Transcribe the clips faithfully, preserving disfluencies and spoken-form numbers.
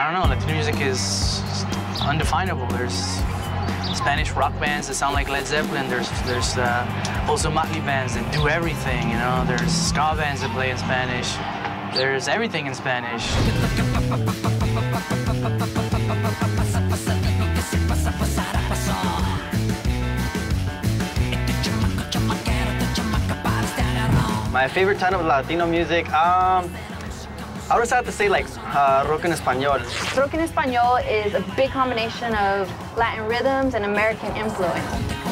I don't know, Latino music is undefinable. There's Spanish rock bands that sound like Led Zeppelin. There's there's uh, also Motley bands that do everything, you know. There's ska bands that play in Spanish. There's everything in Spanish. My favorite type of Latino music, um, I would just have to say like uh, rock en español. Rock en español is a big combination of Latin rhythms and American influence.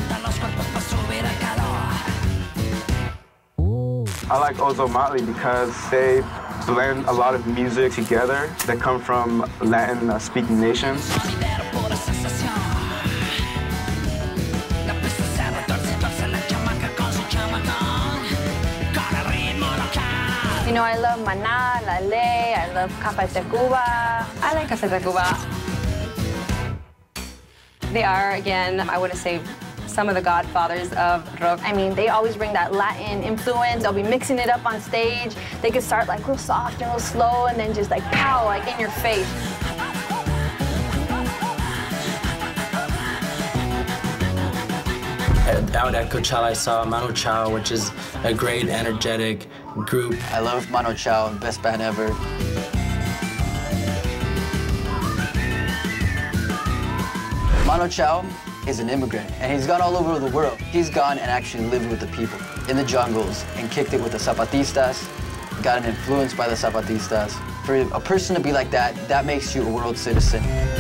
I like Ozo Motley because they blend a lot of music together that come from Latin-speaking nations. You know, I love Maná, La Ley, I love Café Tacuba. I like Café Tacuba. They are, again, I want to say, some of the godfathers of rock. I mean, they always bring that Latin influence. They'll be mixing it up on stage. They could start like real soft and real slow and then just like pow, like in your face. Out at Coachella, I saw Manu Chao, which is a great, energetic group. I love Manu Chao, best band ever. Manu Chao is an immigrant, and he's gone all over the world. He's gone and actually lived with the people in the jungles and kicked it with the Zapatistas, got an influence by the Zapatistas. For a person to be like that, that makes you a world citizen.